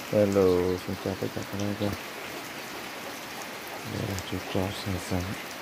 Hello, xin chào tất cả các anh em. Đây là chú chó sáng sáng.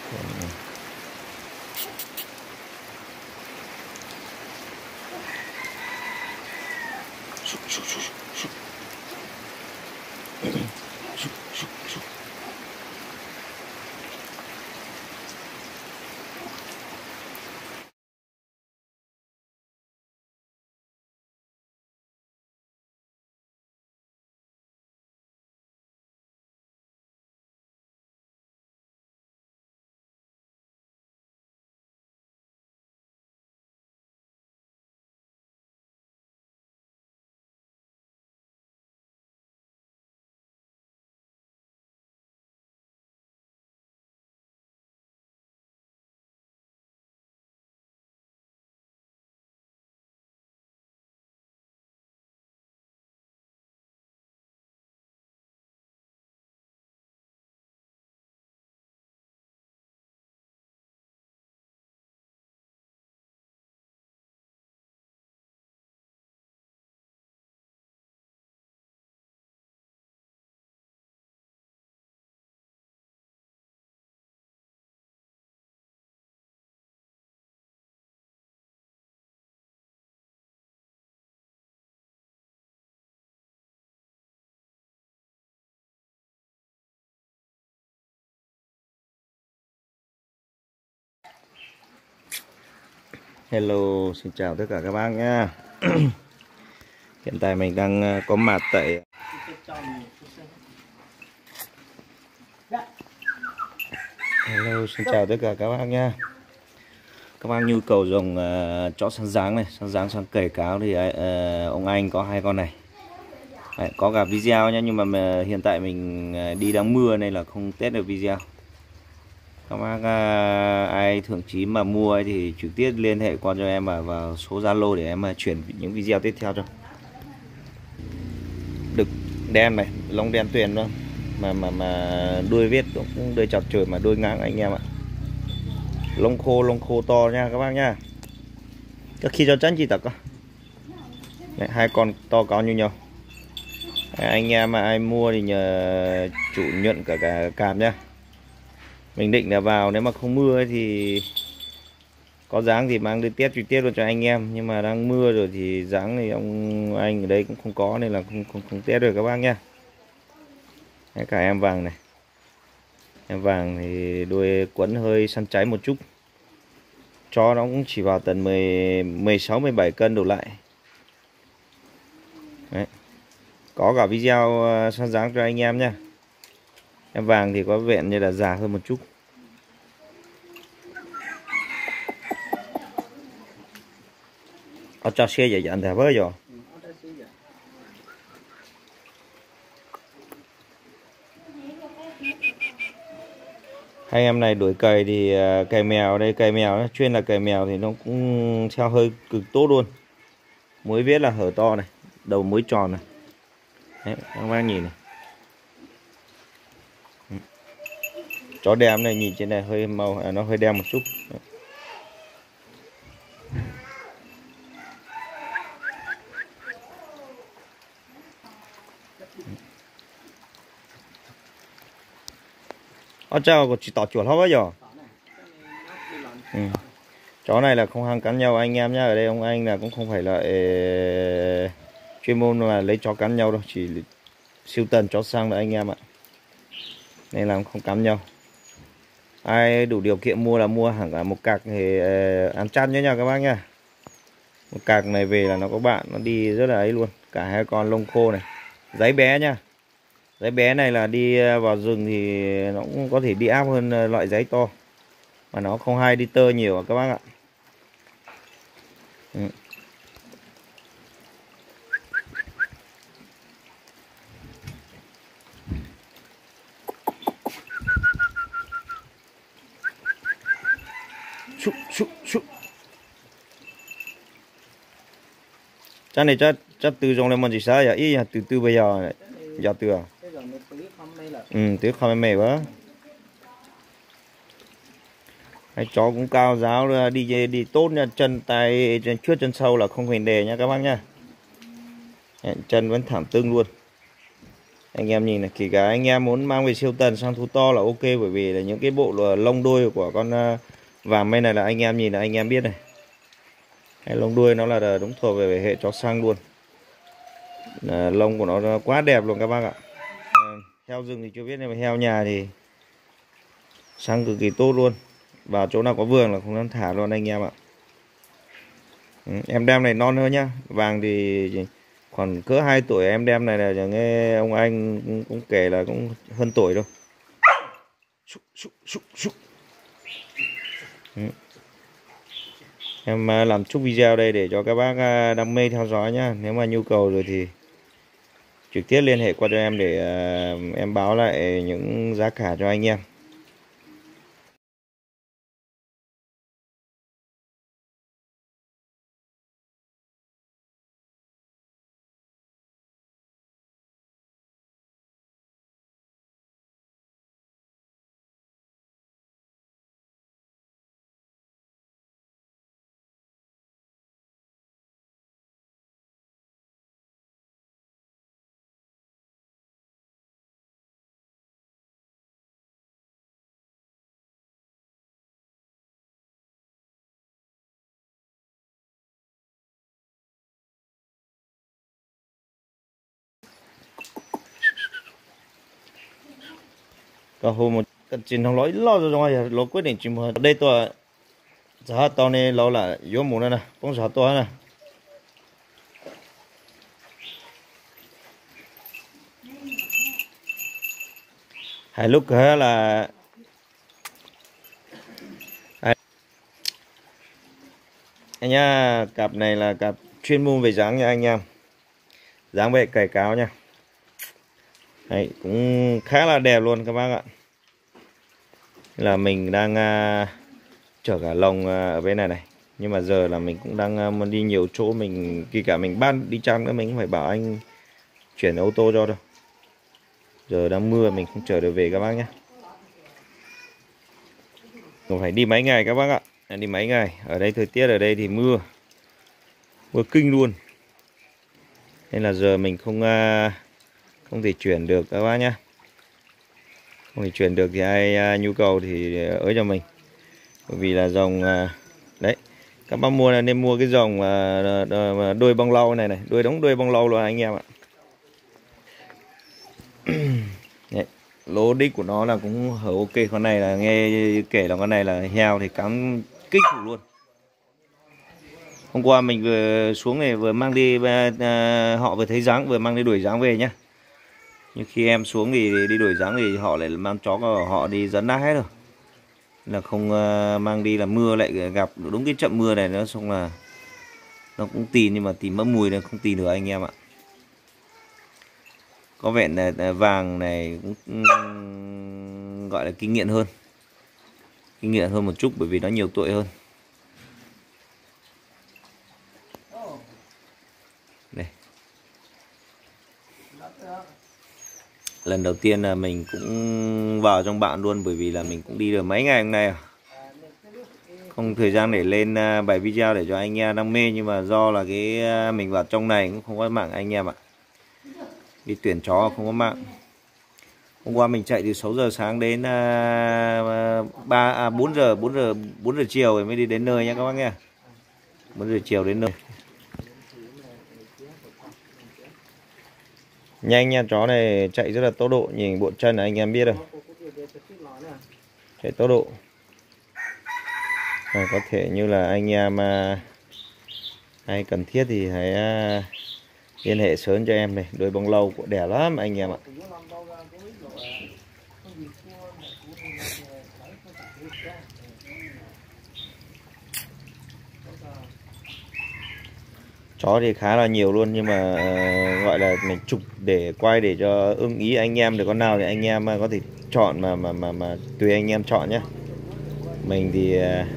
Hello, xin chào tất cả các bác nhé. Hiện tại mình đang có mặt tại Hello, xin chào tất cả các bác nhé. Các bác nhu cầu dòng chó săn dáng này, săn dáng săn cầy cáo thì ông anh có 2 con này. Đấy, có cả video nhé, nhưng mà hiện tại mình đi đang mưa nên là không test được video. Các bác ai thượng chí mà mua ấy thì trực tiếp liên hệ qua cho em vào số Zalo để em chuyển những video tiếp theo cho. Đực đen này, lông đen tuyền luôn, mà đuôi viết cũng đuôi chọc trời mà đuôi ngang anh em ạ. Lông khô to nha các bác nha. Trước khi cho chắn chi tật con. Đấy, 2 con to cao như nhau. Anh em mà ai mua thì nhờ chủ nhuận cả càm nhá. Mình định là vào nếu mà không mưa ấy thì có dáng thì mang đi test trực tiếp luôn cho anh em, nhưng mà đang mưa rồi thì dáng thì ông anh ở đây cũng không có nên là không test được các bác nhá. Đấy, cả em vàng này, em vàng thì đuôi quấn hơi săn cháy một chút, cho nó cũng chỉ vào tầm 16-17 cân đổ lại. Đấy. Có cả video săn dáng cho anh em nhá. Em vàng thì có vẻ như là già hơn một chút. Ở cho xe vậy anh thả với rồi. Hai em này đuổi cày thì cày mèo đây, cày mèo chuyên là cày mèo thì nó cũng theo hơi cực tốt luôn. Muối viết là hở to này, đầu muối tròn này. Đấy, các bác nhìn này. Chó đen này nhìn trên này hơi màu nó hơi đen một chút. Đấy. Chào có chỉ tỏ chuột không bao giờ. Chó này là không hăng cắn nhau anh em nhá. Ở đây ông anh là cũng không phải là chuyên môn là lấy chó cắn nhau đâu, chỉ siêu tầm chó săn là anh em ạ, nên là không cắn nhau. Ai đủ điều kiện mua là mua hẳn cả một cạc thì ăn chăn nhé nha các bác nha. Một cạc này về là nó có bạn, nó đi rất là ấy luôn. Cả 2 con lông khô này, giấy bé nha. Giấy bé này là đi vào rừng thì nó cũng có thể đi áp hơn loại giấy to, mà nó không hay đi tơ nhiều các bác ạ. Cha này chắc từ trong lên mình chỉ sao vậy? Ý từ bây giờ này. Giờ từ à? Từ không mày quá. Cái chó cũng cao giáo, đi tốt nha, chân tay trước chân sau là không hề đề nha các bác nha. Chân vẫn thẳng tưng luôn. Anh em nhìn này, kể cả anh em muốn mang về siêu tần sang thú to là ok, bởi vì là những cái bộ lông đuôi của con vàng mây này là anh em nhìn là anh em biết này. Cái lông đuôi nó là đúng thuộc về hệ chó săn luôn. Lông của nó quá đẹp luôn các bác ạ. Heo rừng thì chưa biết, nhưng mà heo nhà thì săn cực kỳ tốt luôn. Vào chỗ nào có vườn là không dám thả luôn anh em ạ. Em đem này non hơn nhá. Vàng thì còn cỡ 2 tuổi, em đem này là nghe ông anh cũng kể là cũng hơn tuổi đâu. Em làm chút video đây để cho các bác đam mê theo dõi nhá. Nếu mà nhu cầu rồi thì trực tiếp liên hệ qua cho em để em báo lại những giá cả cho anh em. Có hôm một cái chuyện không nói lo rồi lo quyết định chìm hơn đây tôi giờ tao này lo là yếu muốn nè không sợ tôi nè. Hai lúc hết là anh nha, cặp này là cặp chuyên môn về dáng nha anh em, dáng vệ cày cáo nha. Đấy, cũng khá là đẹp luôn các bác ạ. Là mình đang chở cả lồng ở bên này này, nhưng mà giờ là mình cũng đang đi nhiều chỗ, mình kể cả mình ban đi chăng nữa mình cũng phải bảo anh chuyển ô tô cho đâu. Giờ đang mưa mình không chở được về các bác nhé. Còn phải đi mấy ngày các bác ạ, đi mấy ngày. Ở đây thời tiết ở đây thì mưa kinh luôn, nên là giờ mình không thể chuyển được các bác nhé. Không thể chuyển được thì ai nhu cầu thì ới cho mình. Bởi vì là dòng đấy, các bác mua là nên mua cái dòng đuôi bông lau này này, đuôi bông lau luôn anh em ạ. Đấy, lỗ đích của nó là cũng hở ok. Con này là nghe kể là con này là heo thì cắm kích thủ luôn. Hôm qua mình vừa xuống này vừa mang đi họ vừa thấy dáng vừa mang đi đuổi dáng về nhá. Nhưng khi em xuống thì đi đuổi dáng thì họ lại mang chó của họ đi dẫn đá hết rồi, là không mang đi, là mưa lại gặp đúng cái trận mưa này nữa, xong là nó cũng tìm nhưng mà tìm mất mùi nên không tìm được anh em ạ. Có vẻ là vàng này cũng gọi là kinh nghiệm hơn một chút, bởi vì nó nhiều tuổi hơn. Đây, lần đầu tiên là mình cũng vào trong bạn luôn, bởi vì là mình cũng đi được mấy ngày hôm nay không thời gian để lên bài video để cho anh em đam mê, nhưng mà do là cái mình vào trong này cũng không có mạng anh em ạ. Đi tuyển chó không có mạng. Hôm qua mình chạy từ 6 giờ sáng đến 4 giờ chiều rồi mới đi đến nơi nha các bác nghe. 4 giờ chiều đến nơi. Nhanh nha, chó này chạy rất là tốc độ, nhìn bộ chân là anh em biết rồi. Chạy tốc độ. Có thể như là anh em hay cần thiết thì hãy liên hệ sớm cho em này, đuôi bông lau của đẹp lắm anh em ạ. Chó thì khá là nhiều luôn, nhưng mà gọi là mình chụp để quay để cho ưng ý anh em, được con nào thì anh em có thể chọn mà tùy anh em chọn nhé. Mình thì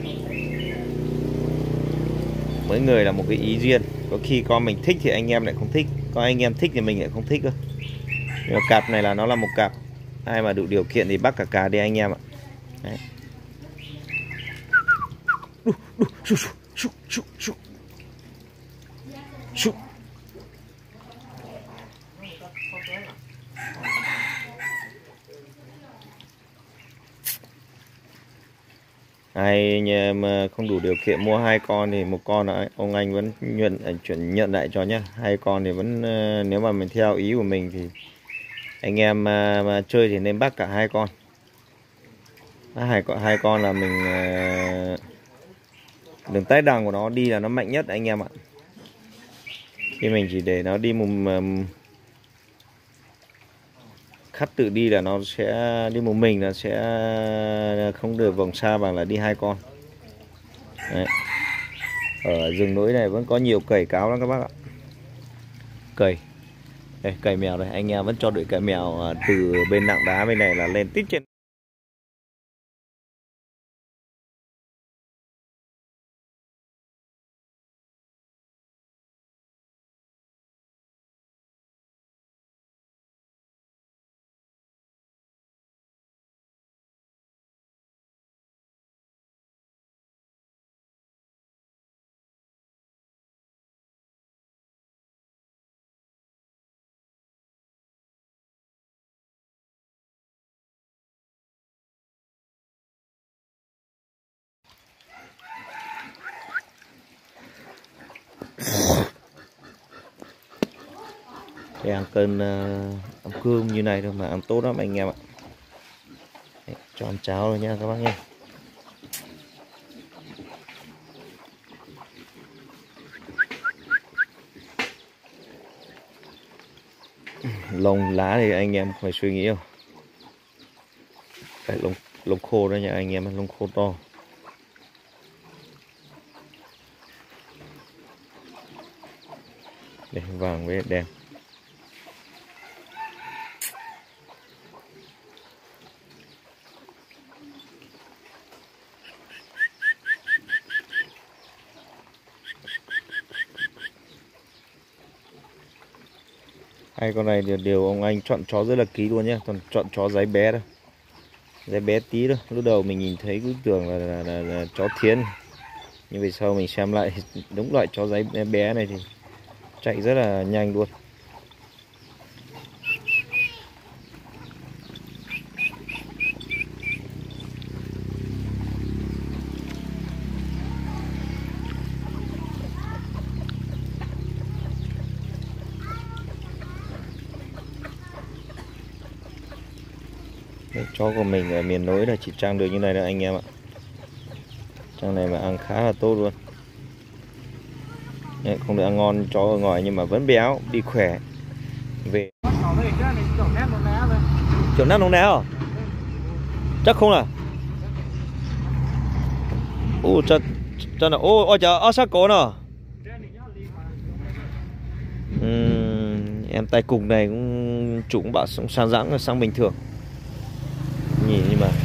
mỗi người là một cái ý riêng, có khi con mình thích thì anh em lại không thích, có anh em thích thì mình lại không thích cơ. Nhưng mà cặp này là nó là một cặp, ai mà đủ điều kiện thì bắt cả đi anh em ạ. Đấy. Ai nhà mà không đủ điều kiện mua 2 con thì một con là ông anh vẫn nhận lại cho nhá. 2 con thì vẫn nếu mà mình theo ý của mình thì anh em mà chơi thì nên bắt cả 2 con. Hai con là mình đường tái đằng của nó đi là nó mạnh nhất anh em ạ. Khi mình chỉ để nó đi khách tự đi là nó sẽ đi một mình là sẽ không được vòng xa bằng là đi 2 con. Đấy. Ở rừng núi này vẫn có nhiều cầy cáo lắm các bác ạ. Cầy đây, cầy mèo đây, anh em vẫn cho đuổi cầy mèo từ bên nặng đá bên này là lên tít trên. Để ăn cơm ăn cơm như này thôi mà ăn tốt lắm anh em ạ. Đấy, cho ăn cháo rồi nha các bác nhé. Lông lá thì anh em phải suy nghĩ không? Phải lông khô đó nha anh em, lông khô to. Để vàng với đen. Hai con này đều ông anh chọn chó rất là kỹ luôn nhé, còn chọn chó giấy bé đâu, giấy bé tí đâu. Lúc đầu mình nhìn thấy cứ tưởng là chó thiến, nhưng về sau mình xem lại đúng loại chó giấy bé này thì chạy rất là nhanh luôn. Đấy, chó của mình ở miền núi là chỉ trang được như này đó anh em ạ. Trang này mà ăn khá là tốt luôn. Đấy, không được ăn ngon chó ở ngoài nhưng mà vẫn béo, đi khỏe. Về chỗ nát nông náo chắc không à? Ô cho nó ô chờ sát cổ nó. Em tay cùng này cũng chủ cũng bảo sang dãng sang bình thường. Nhìn nhưng mà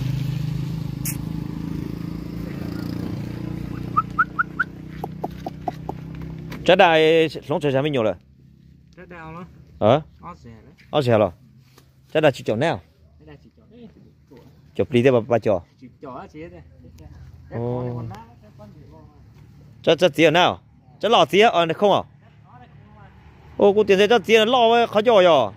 trái đài sống trời sáng mình nhiều rồi. Trái đào nó. Ó xẻ rồi. Trái đài chỉ chỗ nào? Chụp đi thế bà trò. Cho tí ở nào? Cho lọ tí ở này không à? Ô cô tiền thế cho tí là lọ khó giỏi rồi.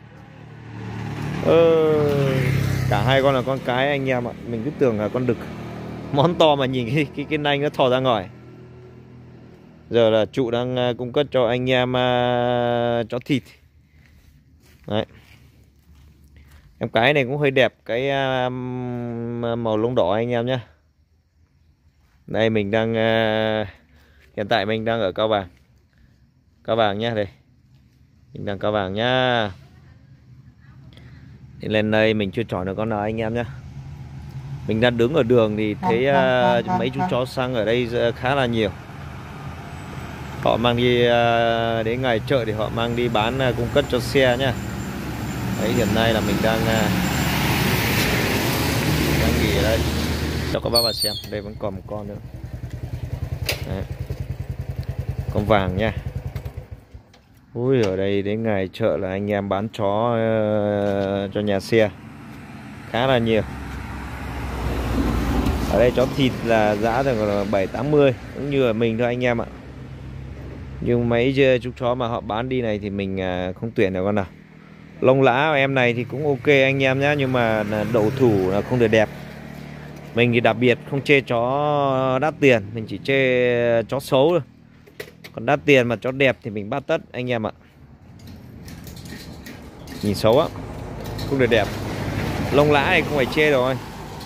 Cả hai con là con cái anh em ạ. Mình cứ tưởng là con đực món to mà nhìn cái nanh nó thò ra ngoài. Giờ là trụ đang cung cấp cho anh em chó thịt. Đấy. Em cái này cũng hơi đẹp, cái màu lông đỏ anh em nhé. Đây mình đang hiện tại mình đang ở Cao Bàng. Cao Bàng nhá, đây. Mình đang Cao Bàng nhá. Thì lên đây mình chưa chọn được con nào anh em nhé. Mình đang đứng ở đường thì thấy mấy chú chó săn ở đây khá là nhiều. Họ mang đi đến ngày chợ thì họ mang đi bán cung cấp cho xe nhá. Đấy, hiện nay là mình đang nghỉ ở đây cho các bác vào xem. Đây vẫn còn một con nữa. Đấy. Con vàng nha. Ui, ở đây đến ngày chợ là anh em bán chó cho nhà xe khá là nhiều. Ở đây chó thịt là giá được 7-80 cũng như ở mình thôi anh em ạ. Nhưng mấy chú chó mà họ bán đi này thì mình không tuyển được con nào. Lông lá của em này thì cũng ok anh em nhé, nhưng mà độ thủ là không được đẹp. Mình thì đặc biệt không chê chó đắt tiền, mình chỉ chê chó xấu thôi. Còn đắt tiền mà chó đẹp thì mình bắt tất anh em ạ. Nhìn xấu á, không được đẹp. Lông lá này không phải chê rồi.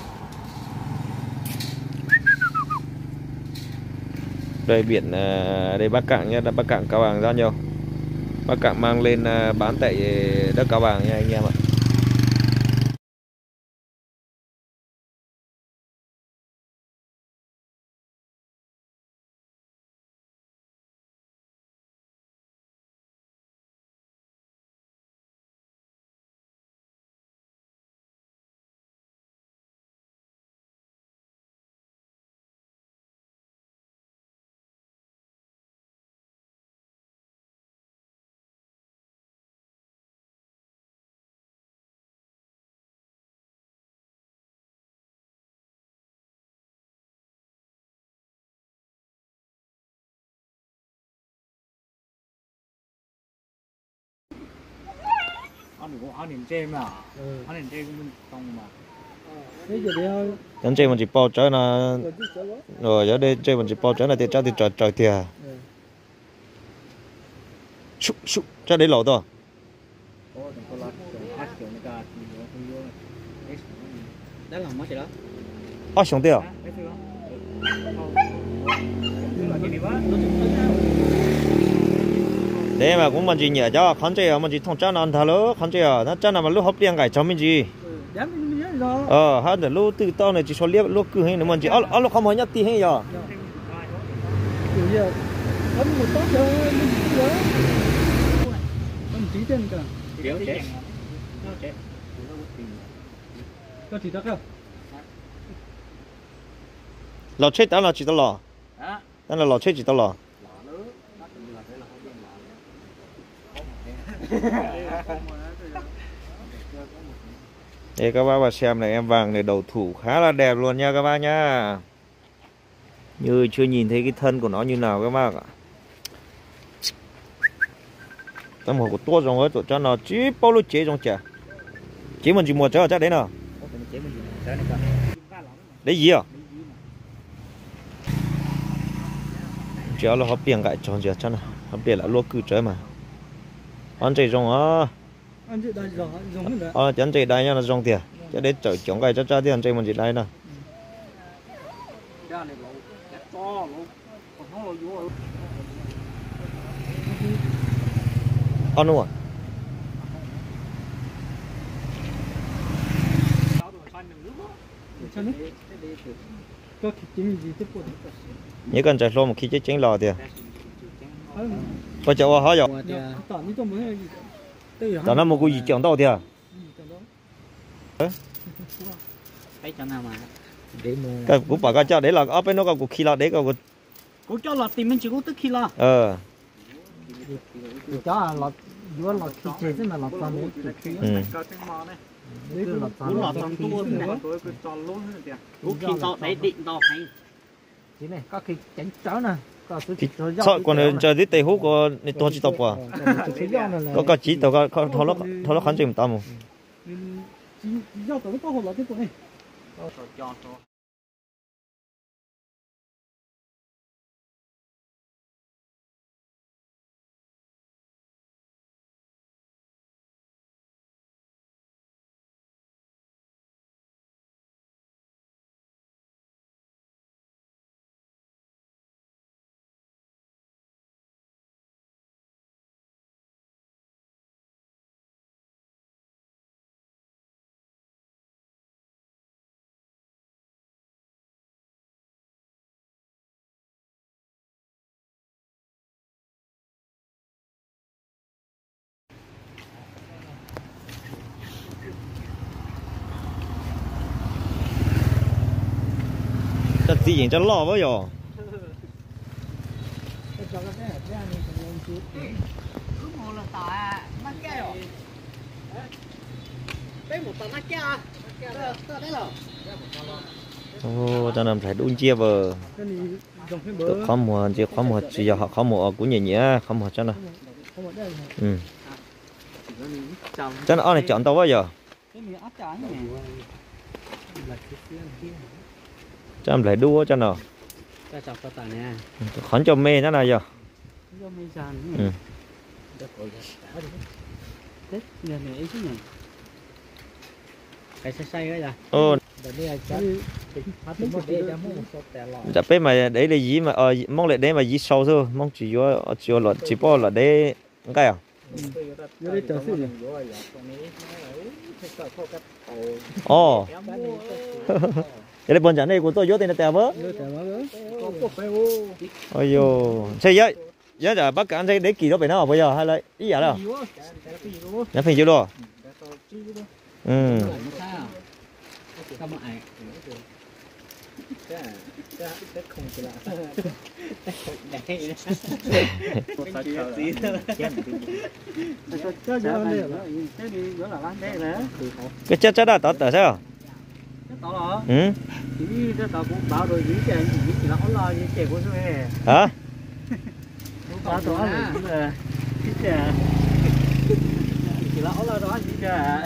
Đây biển, đây Bắc Cạn nhé, Bắc Cạn Cao Bằng ra nhiều. Bắc Cạn mang lên bán tại đất Cao Bằng nha anh em ạ. ăn điểm chê mà ăn điểm chê cũng không mà Chẳng chơi mình chỉ bao trái là rồi giờ đây chơi mình chỉ bao trái là thì chắc thì trời trời thì sụp sụp chắc đấy lẩu to xong tiêu đấy mà cũng mình chỉ nhớ cho khán chơi mình chỉ thông chắc là ăn thà lỡ khán chơi nó chắc là mà lúc hấp điện cái cho mình gì hai đứa lúc từ tao này chỉ số liếc lúc cứ hay nữa mình chỉ lúc không hỏi nhất tí hay giờ lò chết đó là chỉ tao lò đó là lò chết chỉ tao lò đây các bác vào xem này, em vàng này đầu thủ khá là đẹp luôn nha các bác nhá. Như chưa nhìn thấy cái thân của nó như nào các bác ạ. Tâm hồn của tôi rồi ấy, tụi cho nó chỉ bao lô chế trong chả. Chế mình chỉ mua cho chắc đấy nào. Đấy gì à? Chéo là hấp biển cái trong chả cho nào. Hấp biển là lô cử chơi mà. Ăn chơi trong á. Chẳng chạy đây nha là rong tiền cho đến chở chống cái cho tiền chạy mình chỉ đây nè ăn luôn nhớ cần chạy lô một khi chết tránh lò tiền có chậu hả rồi tao nó một cái gì chẳng đâu thì à cái cũng bảo cái cho đấy là ở bên nó có cuộc khi là đấy có cũng cho là tìm mình chỉ có tức khi là cho là vừa là khi chế chứ mà là toàn đấy cũng là toàn tua này tôi cứ cho luôn nữa cũng khi cho đấy định đọc hay thế này có khi tránh chó nè sợ còn chờ đến tây hút có tôi chỉ tộc à có cái chỉ tộc có thọ nó khán chừng tao mà cho tự nhiên cho lo với rồi cho nên phải đun chia bờ tự khó mùa chỉ khó mùa chỉ giờ họ khó mùa cũng nhẹ nhẹ khó mùa cho nó cho nó này chọn tao bao giờ cho em lại đua cho nào cái chọc cái tàn nè khẩn cho mê nó nào giờ do mấy gian ừ. đấy nhà này ấy chứ nhỉ cái say cái gì Ô Để đi chắc phát đến một đây cho một số tè lọ. chả biết mà đấy là gì mà mong lại đấy mà gì sâu thôi mong chỉ là chỉ bao là đấy cái à Vô đi chờ xin. ồ cái này bọn chẳng này của tôi vô tên là tèo vớ ôi yo xây vậy giờ là bác cả anh thấy đấy kỳ đó phải nào bây giờ hay là ý giả đâu nhá phải chịu đâu ừ cái chết chết đã tao tao sao ừ tao cũng bảo rồi những cái chỉ là online những cái của tôi hả tao tao là chỉ là online đó chỉ là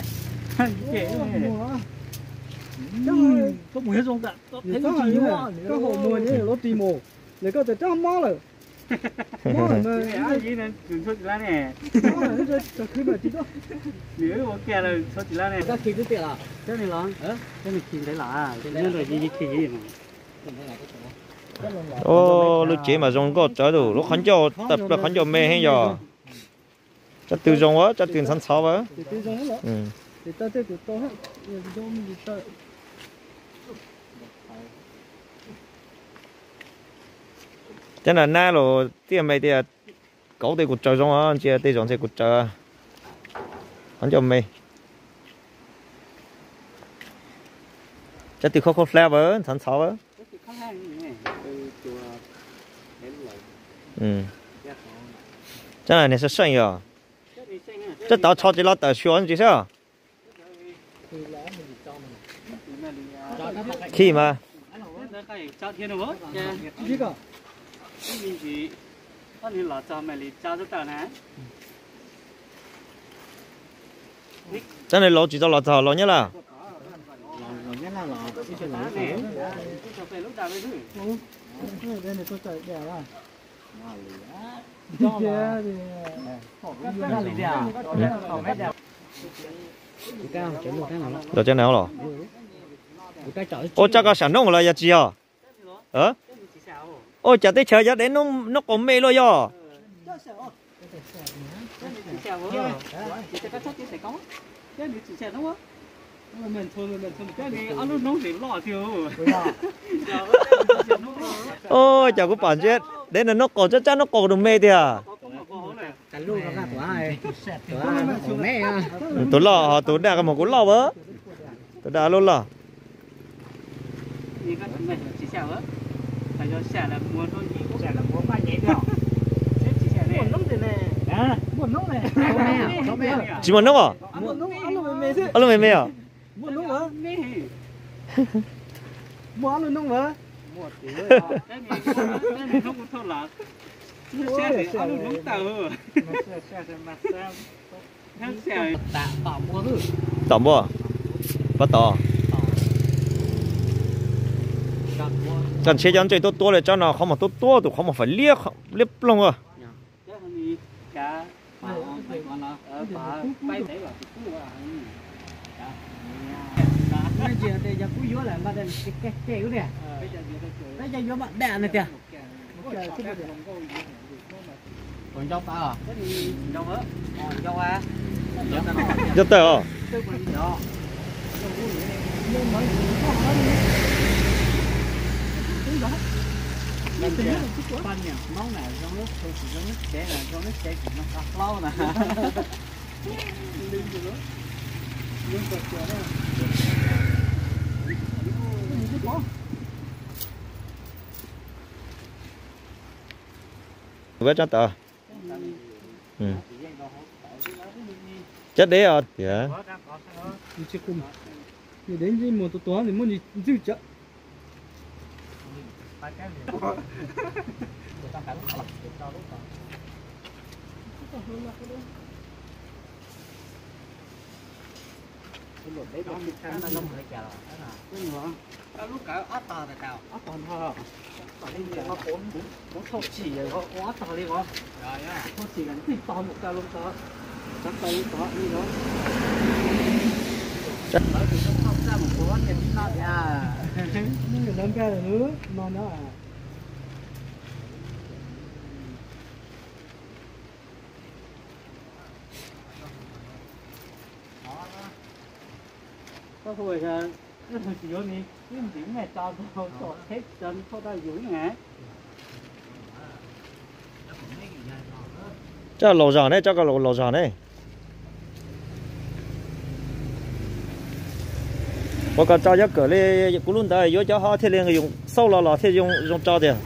có mùi hết rồi cả thấy có gì nữa có hồ mùa như nó tì mồ để có thể cho mó rồi mó rồi ai gì nên trường số chỉ là nè mó rồi nó cho khi mà chỉ có nếu mà kia là số chỉ là nè các kỳ thứ tiền là cái này là cái này kỳ đấy là nên rồi gì kỳ gì mà ô lúc chế mà dùng có trái đủ lúc khánh cho tập là khánh cho mê hay giờ chắc từ dùng á chắc từ sẵn sáu á từ giống đó ừ thì ta tới từ to hết giống như ta cho nên na rồi tiền mày thì cậu thì cột trời dùng á chị thì dùng thì cột trời khánh cho mê chắc từ khóc flavor sẵn sáu á ừ chắc là này sẽ sinh rồi chắc tao cho chị lo tao xuyên chứ sao khi mà cho thiên đâu gì cả cái gì anh là cho mày đi cho rất là nè chắc này lo chỉ cho lo thở lo nhớ là đây này tôi chạy đẻ ra rồi cho nào rồi ô chắc có sản nông là gì à ô chả tới chờ giờ đến nó còn mê luôn rồi ô chả có bản chết đấy là nó còn chắc chắn nó còn được mê thì à tôi lo tôi đã có một cú lo vớ tôi đã luôn lo chỉ muốn nước à ăn luôn mê à muốn nước hả muốn ăn luôn nước hả tỏ mua bắt tỏ cần chế chắn chơi tốt tốt để cho nó không mà tốt tốt thì không mà phải liếc luôn à bây giờ thì giờ cú là mà đây cái cái nè bây giờ vô bạn đẻ này kìa còn dâu ta à dâu á dâu à rất tệ à Pan nhỉ, món này trong nước tôi chỉ trong nước chè là trong nước chè cũng nó lâu nè. với cho tờ chết đấy à dạ thì đến gì một toán thì muốn gì dư chợ đấy là cái nó nông lại chào cái gì hả tao lúc cả ớt tàu tại tao ớt tàu thôi tao đi về nó bốn thốt chỉ rồi có ớt tàu đi có rồi á thốt chỉ là cái tàu một tao lúc đó chắc tao lúc đó đi đó nói thì nó không ra một con thì nó à nó nâng cao nữa nó à có hồi là cái hồi chỉ vô này cái điểm này to thôi sọt hết chân thôi ta dữ nè cho lò giòn đấy cho cái lò giòn đấy có cái cho cái này cú luôn đấy vô cho họ thì liền dùng sau lò thì dùng cho tiền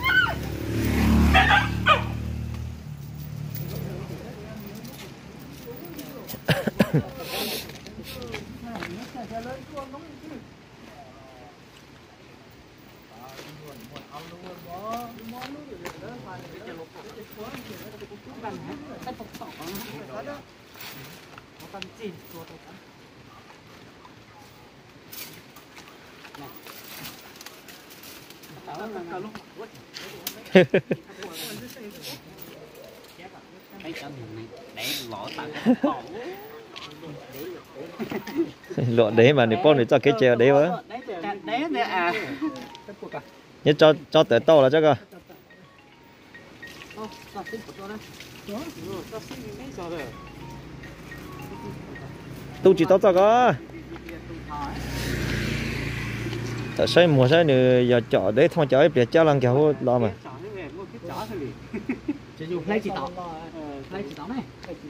lọ đấy mà nếu con để cho cái chè đấy vợ đấy nè à nhớ cho tới to là chắc à tôi chỉ tao cho có tại sao mùa sao nữa giờ chợ đấy thằng chợ để cho lần kéo lo mà lấy chỉ tao này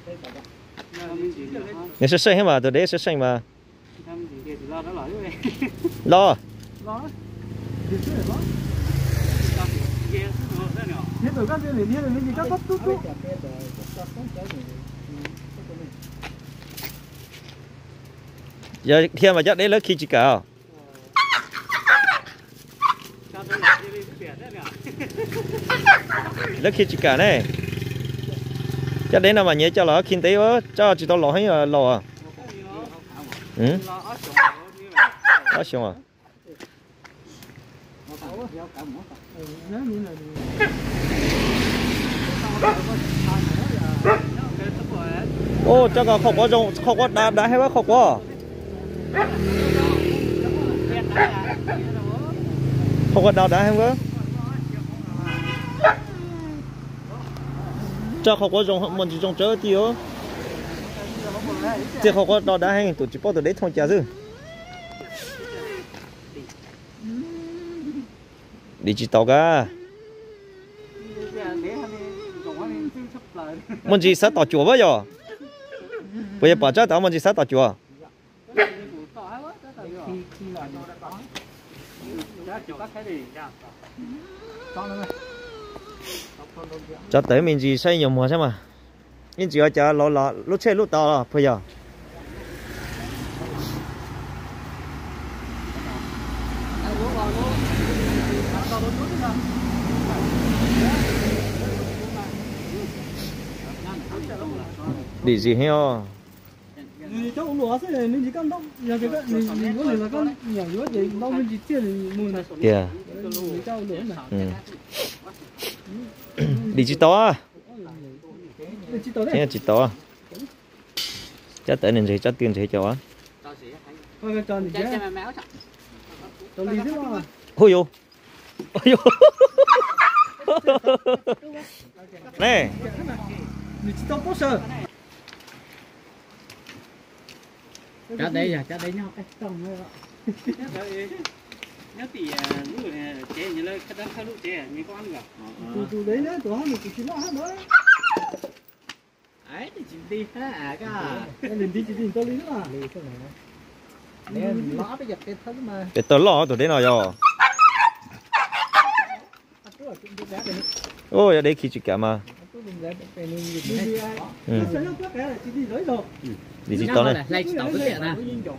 người sẽ xây mà từ đấy sẽ xây mà lo giờ thiên mà chắc đấy lớn khi chỉ cả lớn khi chỉ cả này chắc đấy nào mà nhớ cho nó kinh tế quá cho chỉ tao lò hay lò à ừ quá xong à ô cho con không có đá hay quá không có không có đá hay quá cho không có dùng mình chỉ dùng chớ tiêu chứ không có đá hay tụi chỉ bỏ tụi đấy thôi chả chứ đi chỉ tàu cả mình chỉ sát tàu chùa bây giờ bỏ cho tao mình chỉ sát tàu chùa cho tới mình chỉ xây nhiều mùa xem mà nhưng chỉ cho lò lúc chơi lúc to bây giờ đi gì heo cho lúa thế này mình chỉ cần đâu nhà cái mình có là con nhỏ lúa gì đâu mình chỉ chia thì mùi này kìa mình cho lúa này đi chỉ to đấy chỉ to chắc tới nên gì chắc tiền gì cho coi cho thì chứ cho đi chứ mà ôi yo này mình chỉ to sơ cá đây nhau cái tông thôi nhớ thì lúc này chế như là cái đám khai lúc chế mấy con ăn cả tụi đấy nữa tụi mình chỉ nó hết đấy ấy thì chỉ đi ha cả mình đi chỉ đi tôi lý nữa mà nè nó bây giờ cái thứ mà cái tớ lò tụi đấy nào rồi ôi ở đây khi chỉ cả mà đi chỉ to này lấy chỉ tao cái tiền à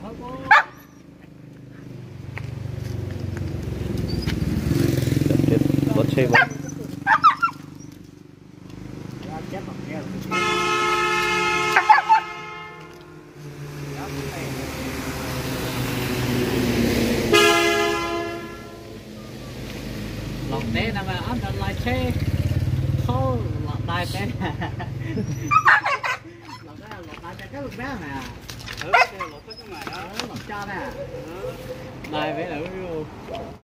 có chơi không té nằm ăn được lại xe không lọt đai té lọt đai cái lúc bé nè lọt cho nè đai bé là